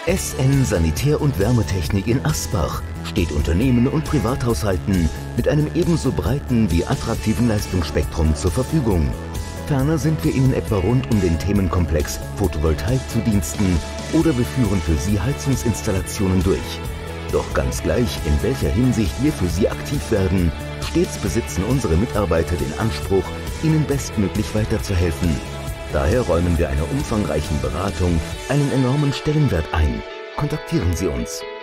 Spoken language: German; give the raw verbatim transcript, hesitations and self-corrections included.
S N Sanitär- und Wärmetechnik in Asbach steht Unternehmen und Privathaushalten mit einem ebenso breiten wie attraktiven Leistungsspektrum zur Verfügung. Ferner sind wir Ihnen etwa rund um den Themenkomplex Photovoltaik zu Diensten oder wir führen für Sie Heizungsinstallationen durch. Doch ganz gleich, in welcher Hinsicht wir für Sie aktiv werden, stets besitzen unsere Mitarbeiter den Anspruch, Ihnen bestmöglich weiterzuhelfen. Daher räumen wir einer umfangreichen Beratung einen enormen Stellenwert ein. Kontaktieren Sie uns.